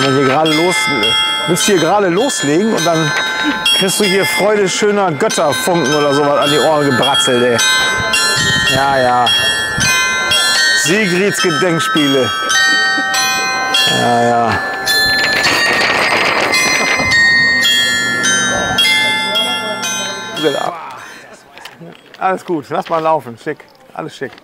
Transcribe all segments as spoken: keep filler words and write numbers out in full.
wenn wir hier gerade los, willst hier gerade loslegen und dann kriegst du hier Freude schöner Götterfunken oder sowas an die Ohren gebratzelt, ey. Ja, ja. Sigrids Gedenkspiele. Ja, ja. Alles gut, lass mal laufen, schick, alles schick.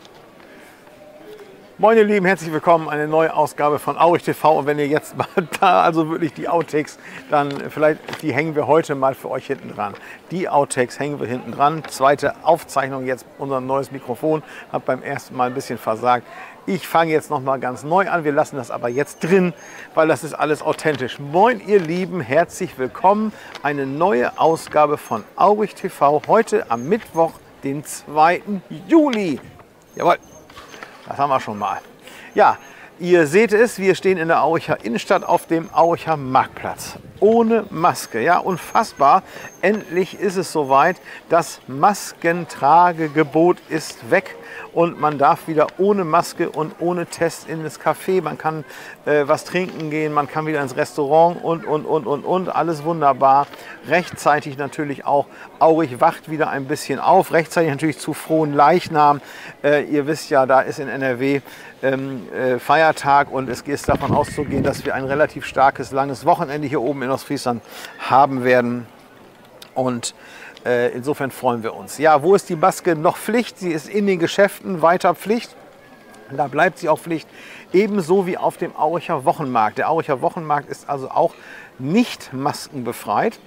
Moin ihr Lieben, herzlich willkommen, eine neue Ausgabe von Aurich T V. Und wenn ihr jetzt mal da, also wirklich die Outtakes, dann vielleicht, die hängen wir heute mal für euch hinten dran. Die Outtakes hängen wir hinten dran. Zweite Aufzeichnung jetzt, unser neues Mikrofon hat beim ersten Mal ein bisschen versagt. Ich fange jetzt noch mal ganz neu an, wir lassen das aber jetzt drin, weil das ist alles authentisch. Moin ihr Lieben, herzlich willkommen, eine neue Ausgabe von Aurich T V, heute am Mittwoch, den zweiten Juli. Jawohl. Das haben wir schon mal. Ja, ihr seht es, wir stehen in der Auricher Innenstadt auf dem Auricher Marktplatz. Ohne Maske, ja, unfassbar. Endlich ist es soweit. Das Maskentragegebot ist weg und man darf wieder ohne Maske und ohne Test in das Café. Man kann äh, was trinken gehen, man kann wieder ins Restaurant und, und, und, und, und. Alles wunderbar. Rechtzeitig natürlich auch. Aurich wacht wieder ein bisschen auf. Rechtzeitig natürlich zu frohen Leichnam. Äh, ihr wisst ja, da ist in N R W ähm, äh, Feiertag und es ist davon auszugehen, dass wir ein relativ starkes, langes Wochenende hier oben in Ostfriesland haben werden. Und äh, insofern freuen wir uns. Ja, wo ist die Maske noch Pflicht? Sie ist in den Geschäften weiter Pflicht. Da bleibt sie auch Pflicht. Ebenso wie auf dem Auricher Wochenmarkt. Der Auricher Wochenmarkt ist also auch nicht maskenbefreit,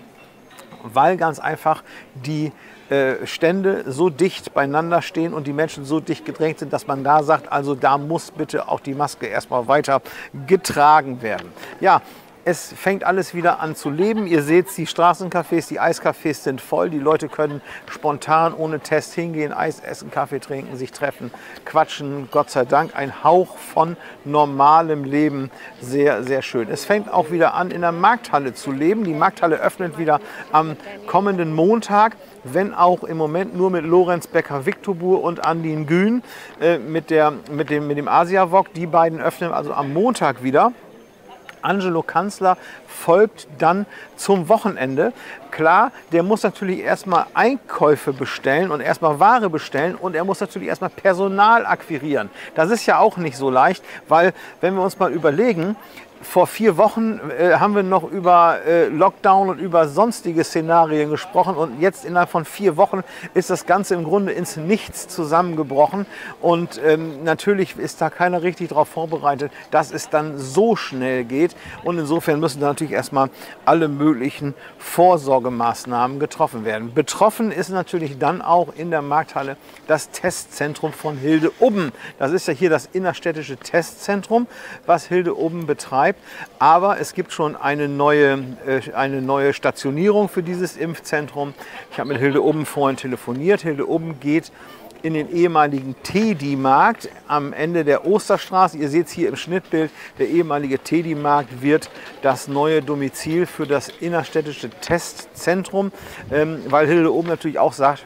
weil ganz einfach die äh, Stände so dicht beieinander stehen und die Menschen so dicht gedrängt sind, dass man da sagt, also da muss bitte auch die Maske erstmal weiter getragen werden. Ja, es fängt alles wieder an zu leben. Ihr seht, die Straßencafés, die Eiscafés sind voll. Die Leute können spontan ohne Test hingehen, Eis essen, Kaffee trinken, sich treffen, quatschen. Gott sei Dank ein Hauch von normalem Leben. Sehr, sehr schön. Es fängt auch wieder an, in der Markthalle zu leben. Die Markthalle öffnet wieder am kommenden Montag, wenn auch im Moment nur mit Lorenz Becker-Victobur und Andin Gün äh, mit, der, mit dem, mit dem Asia-Wok. Die beiden öffnen also am Montag wieder. Angelo Kanzler folgt dann zum Wochenende. Klar, der muss natürlich erstmal Einkäufe bestellen und erstmal Ware bestellen und er muss natürlich erstmal Personal akquirieren. Das ist ja auch nicht so leicht, weil wenn wir uns mal überlegen, vor vier Wochen äh, haben wir noch über äh, Lockdown und über sonstige Szenarien gesprochen und jetzt innerhalb von vier Wochen ist das Ganze im Grunde ins Nichts zusammengebrochen und ähm, natürlich ist da keiner richtig darauf vorbereitet, dass es dann so schnell geht und insofern müssen da natürlich erstmal alle möglichen Vorsorgemaßnahmen getroffen werden. Betroffen ist natürlich dann auch in der Markthalle das Testzentrum von Hilde Ubben. Das ist ja hier das innerstädtische Testzentrum, was Hilde Ubben betreibt. Aber es gibt schon eine neue, äh, eine neue Stationierung für dieses Impfzentrum. Ich habe mit Hilde Ubben vorhin telefoniert. Hilde Ubben geht in den ehemaligen Tedi-Markt am Ende der Osterstraße. Ihr seht es hier im Schnittbild, der ehemalige Tedi-Markt wird das neue Domizil für das innerstädtische Testzentrum, ähm, weil Hilde Ubben natürlich auch sagt,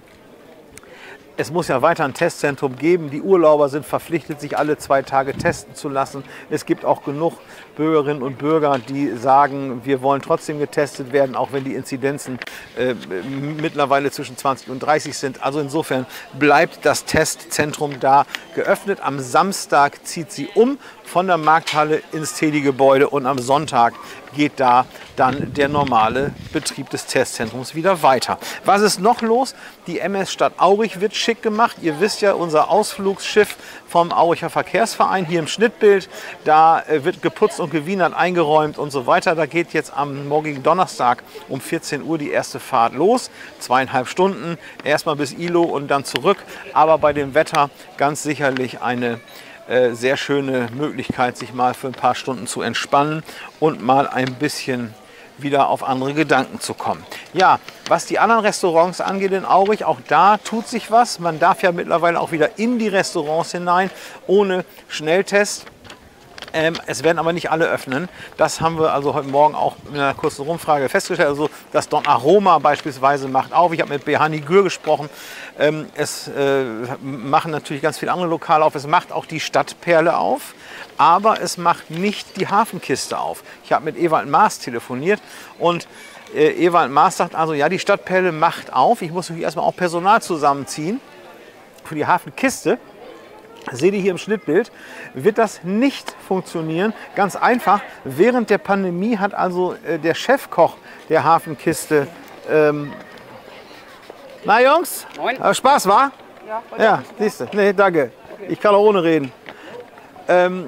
es muss ja weiter ein Testzentrum geben. Die Urlauber sind verpflichtet, sich alle zwei Tage testen zu lassen. Es gibt auch genug Bürgerinnen und Bürger, die sagen, wir wollen trotzdem getestet werden, auch wenn die Inzidenzen äh, mittlerweile zwischen zwanzig und dreißig sind. Also insofern bleibt das Testzentrum da geöffnet. Am Samstag zieht sie um von der Markthalle ins Tedi-Gebäude und am Sonntag geht da dann der normale Betrieb des Testzentrums wieder weiter. Was ist noch los? Die M S Stadt Aurich wird schick gemacht. Ihr wisst ja, unser Ausflugsschiff vom Auricher Verkehrsverein hier im Schnittbild, da wird geputzt und gewienert, eingeräumt und so weiter. Da geht jetzt am morgigen Donnerstag um vierzehn Uhr die erste Fahrt los. Zweieinhalb Stunden, erstmal bis Ilo und dann zurück. Aber bei dem Wetter ganz sicherlich eine äh, sehr schöne Möglichkeit, sich mal für ein paar Stunden zu entspannen und mal ein bisschen wieder auf andere Gedanken zu kommen. Ja, was die anderen Restaurants angeht in Aurich, auch da tut sich was. Man darf ja mittlerweile auch wieder in die Restaurants hinein ohne Schnelltest. Ähm, es werden aber nicht alle öffnen. Das haben wir also heute Morgen auch in einer kurzen Rumfrage festgestellt. Also das Don Aroma beispielsweise macht auf. Ich habe mit Behani Gür gesprochen. Ähm, es äh, machen natürlich ganz viele andere Lokale auf. Es macht auch die Stadtperle auf. Aber es macht nicht die Hafenkiste auf. Ich habe mit Ewald Maas telefoniert und äh, Ewald Maas sagt also, ja, die Stadtperle macht auf. Ich muss natürlich erstmal auch Personal zusammenziehen für die Hafenkiste. Seht ihr hier im Schnittbild, wird das nicht funktionieren. Ganz einfach, während der Pandemie hat also äh, der Chefkoch der Hafenkiste, ähm, na Jungs, Moin. Äh, Spaß war? Ja, ja, siehst du, nee, danke, okay. Ich kann auch ohne reden. Ähm,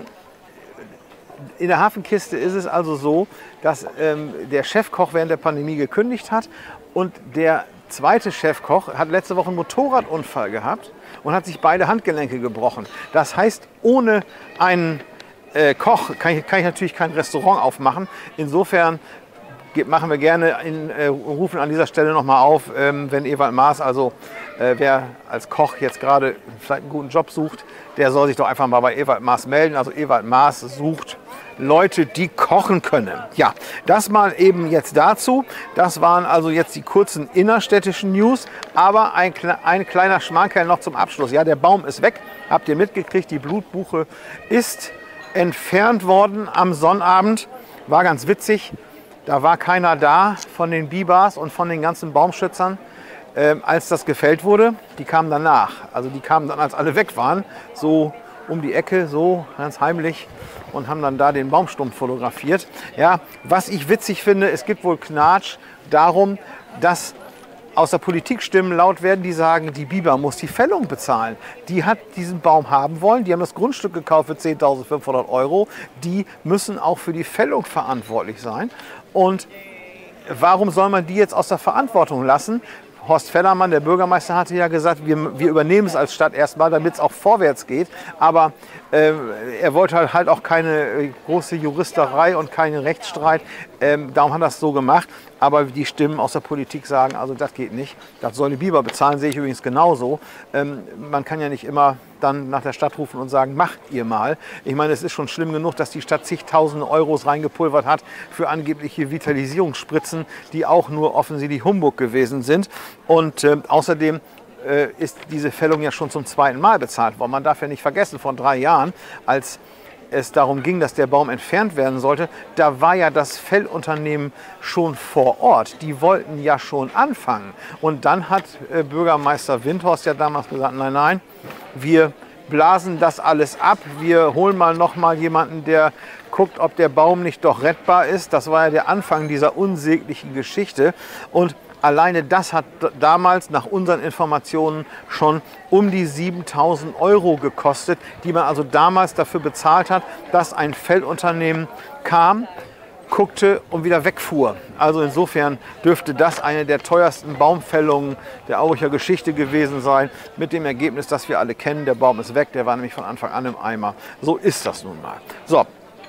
in der Hafenkiste ist es also so, dass ähm, der Chefkoch während der Pandemie gekündigt hat und der zweite Chefkoch hat letzte Woche einen Motorradunfall gehabt und hat sich beide Handgelenke gebrochen. Das heißt, ohne einen äh, Koch kann ich, kann ich natürlich kein Restaurant aufmachen. Insofern machen wir gerne, in, äh, rufen an dieser Stelle nochmal auf, ähm, wenn Ewald Maas, also äh, wer als Koch jetzt gerade vielleicht einen guten Job sucht, der soll sich doch einfach mal bei Ewald Maas melden. Also Ewald Maas sucht Leute, die kochen können. Ja, das mal eben jetzt dazu. Das waren also jetzt die kurzen innerstädtischen News. Aber ein, ein kleiner Schmankerl noch zum Abschluss. Ja, der Baum ist weg. Habt ihr mitgekriegt, die Blutbuche ist entfernt worden am Sonnabend. War ganz witzig. Da war keiner da von den Bibas und von den ganzen Baumschützern, äh, als das gefällt wurde. Die kamen danach. Also die kamen dann, als alle weg waren, so um die Ecke, so ganz heimlich, und haben dann da den Baumstumpf fotografiert. Ja, was ich witzig finde, es gibt wohl Knatsch darum, dass aus der Politik Stimmen laut werden, die sagen, die Biber muss die Fällung bezahlen. Die hat diesen Baum haben wollen, die haben das Grundstück gekauft für zehntausendfünfhundert Euro. Die müssen auch für die Fällung verantwortlich sein. Und warum soll man die jetzt aus der Verantwortung lassen? Horst Fellermann, der Bürgermeister, hatte ja gesagt, wir, wir übernehmen es als Stadt erstmal, damit es auch vorwärts geht. Aber äh, er wollte halt auch keine äh, große Juristerei und keinen Rechtsstreit. Ähm, darum hat er es so gemacht. Aber die Stimmen aus der Politik sagen, also das geht nicht. Das soll die Biber bezahlen, sehe ich übrigens genauso. Ähm, man kann ja nicht immer dann nach der Stadt rufen und sagen, macht ihr mal. Ich meine, es ist schon schlimm genug, dass die Stadt zigtausende Euros reingepulvert hat für angebliche Vitalisierungsspritzen, die auch nur offensichtlich Humbug gewesen sind. Und äh, außerdem äh, ist diese Fällung ja schon zum zweiten Mal bezahlt worden. Man darf ja nicht vergessen, vor drei Jahren, als es darum ging, dass der Baum entfernt werden sollte, da war ja das Fellunternehmen schon vor Ort. Die wollten ja schon anfangen. Und dann hat äh, Bürgermeister Windhorst ja damals gesagt, nein, nein, wir blasen das alles ab. Wir holen mal noch mal jemanden, der guckt, ob der Baum nicht doch rettbar ist. Das war ja der Anfang dieser unsäglichen Geschichte. Und alleine das hat damals nach unseren Informationen schon um die siebentausend Euro gekostet, die man also damals dafür bezahlt hat, dass ein Fellunternehmen kam, guckte und wieder wegfuhr. Also insofern dürfte das eine der teuersten Baumfällungen der Auricher Geschichte gewesen sein, mit dem Ergebnis, das wir alle kennen. Der Baum ist weg, der war nämlich von Anfang an im Eimer. So ist das nun mal. So.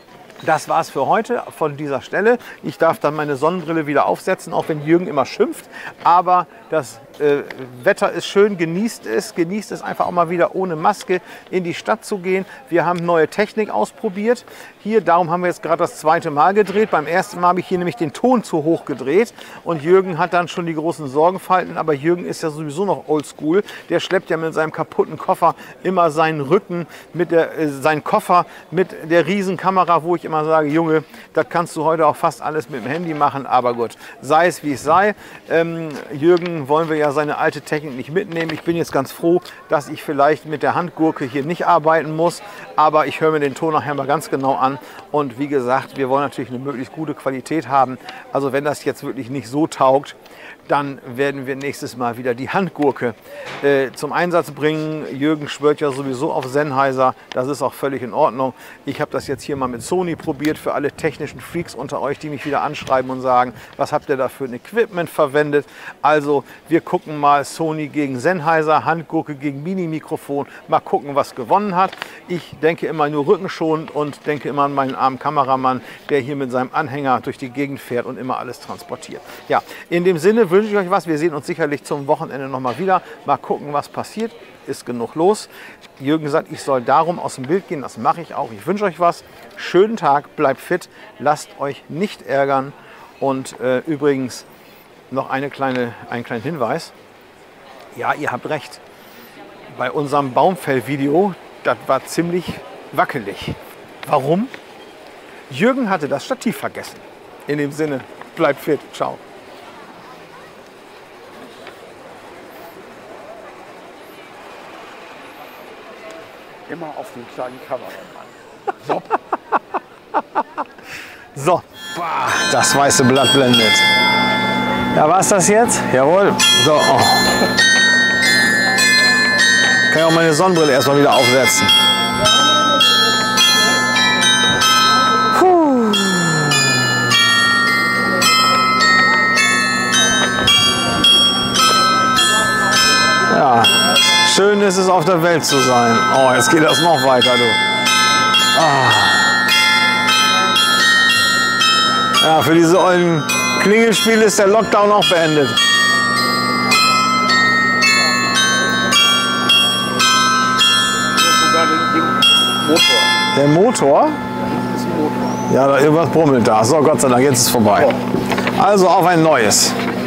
Das war's für heute von dieser Stelle. Ich darf dann meine Sonnenbrille wieder aufsetzen, auch wenn Jürgen immer schimpft. Aber das äh, Wetter ist schön, genießt es. Genießt es einfach auch mal wieder ohne Maske in die Stadt zu gehen. Wir haben neue Technik ausprobiert. Hier, darum haben wir jetzt gerade das zweite Mal gedreht. Beim ersten Mal habe ich hier nämlich den Ton zu hoch gedreht. Und Jürgen hat dann schon die großen Sorgenfalten. Aber Jürgen ist ja sowieso noch oldschool. Der schleppt ja mit seinem kaputten Koffer immer seinen Rücken, mit der, äh, seinen Koffer mit der Riesenkamera, wo ich immer sage, Junge, das kannst du heute auch fast alles mit dem Handy machen, aber gut, sei es wie es sei. Ähm, Jürgen wollen wir ja seine alte Technik nicht mitnehmen. Ich bin jetzt ganz froh, dass ich vielleicht mit der Handgurke hier nicht arbeiten muss, aber ich höre mir den Ton nachher mal ganz genau an. Und wie gesagt, wir wollen natürlich eine möglichst gute Qualität haben. Also wenn das jetzt wirklich nicht so taugt, dann werden wir nächstes Mal wieder die Handgurke äh, zum Einsatz bringen. Jürgen schwört ja sowieso auf Sennheiser, das ist auch völlig in Ordnung. Ich habe das jetzt hier mal mit Sony probiert für alle technischen Freaks unter euch, die mich wieder anschreiben und sagen, was habt ihr da für ein Equipment verwendet? Also wir gucken mal Sony gegen Sennheiser, Handgurke gegen Mini-Mikrofon, mal gucken, was gewonnen hat. Ich denke immer nur rückenschonend und denke immer an meinen armen Kameramann, der hier mit seinem Anhänger durch die Gegend fährt und immer alles transportiert. Ja, in dem Sinne wünsche wünsche ich euch was. Wir sehen uns sicherlich zum Wochenende noch mal wieder. Mal gucken, was passiert. Ist genug los. Jürgen sagt, ich soll darum aus dem Bild gehen. Das mache ich auch. Ich wünsche euch was. Schönen Tag, bleibt fit, lasst euch nicht ärgern. Und äh, übrigens noch eine kleine, einen kleinen Hinweis. Ja, ihr habt recht. Bei unserem Baumfell-Video, das war ziemlich wackelig. Warum? Jürgen hatte das Stativ vergessen. In dem Sinne, bleibt fit. Ciao. Immer auf den kleinen Kameramann. So. So, das weiße Blatt blendet. Ja, war es das jetzt? Jawohl. So. Oh. Kann ich auch meine Sonnenbrille erstmal wieder aufsetzen. Puh. Ja, schön ist es, auf der Welt zu sein. Oh, jetzt geht das noch weiter, du. Ah. Ja, für diese ollen Klingelspiele ist der Lockdown auch beendet. Sogar den, den Motor. Der Motor? Das ist ein Motor. Ja, da irgendwas brummelt da. So, Gott sei Dank, jetzt ist es vorbei. Also auf ein neues.